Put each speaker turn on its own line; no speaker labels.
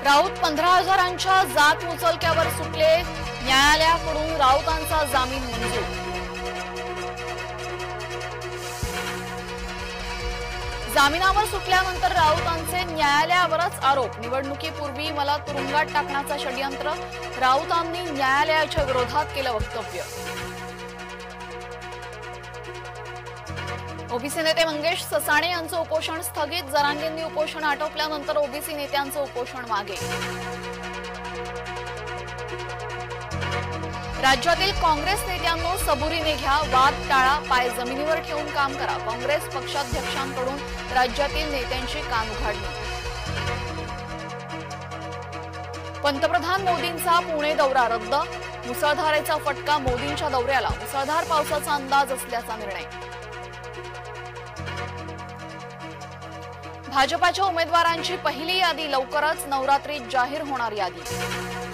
राऊत 15,000च्या जात मुचलक्यावर सुटले, न्यायालयाकडून राऊतांचा जामीन मंजूर। जामिनावर सुटल्यानंतर राऊतांचे न्यायालयावरच आरोप, निवडणुकीपूर्वी मला तुरुंगात टाकण्याचा षडयंत्र, राऊतांनी न्यायालयाच्या विरोधात केलं वक्तव्य। ओबीसी नेते मंगेश ससाणे यांचं उपोषण स्थगित, जरांगेंनी उपोषण आटोपल्यानंतर ओबीसी नेत्यांचं उपोषण मागे। राज्यातील काँग्रेस नेत्यांनो सबुरीने घ्या, वाद टाळा, पाय जमिनीवर ठेवून काम करा, काँग्रेस पक्षाध्यक्षांकडून राज्यातील नेत्यांची कानउघाडणी। पंतप्रधान मोदींचा पुणे दौरा रद्द, मुसळधारेचा फटका मोदींच्या दौऱ्याला, मुसळधार पावसाचा अंदाज असल्याचा निर्णय। भाजपाच्या उमेदवारांची पहिली यादी लवकरच, नवरात्रीत जाहीर होणार यादी।